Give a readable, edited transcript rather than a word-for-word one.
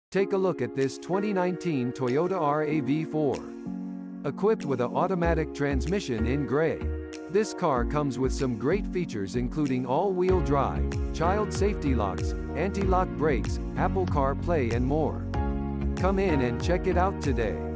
Take a look at this 2019 Toyota RAV4. Equipped with an automatic transmission in gray. This car comes with some great features including all-wheel drive, child safety locks, anti-lock brakes, Apple CarPlay and more. Come in and check it out today.